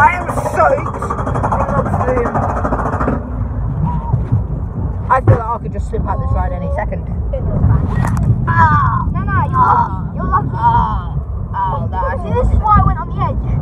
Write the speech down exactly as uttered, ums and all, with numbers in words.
I am soaked. I love him. I feel like I could just slip out this ride any second. Ah! No, no, you're lucky. You're lucky. Ah! Oh, that See, this is why I went on the edge.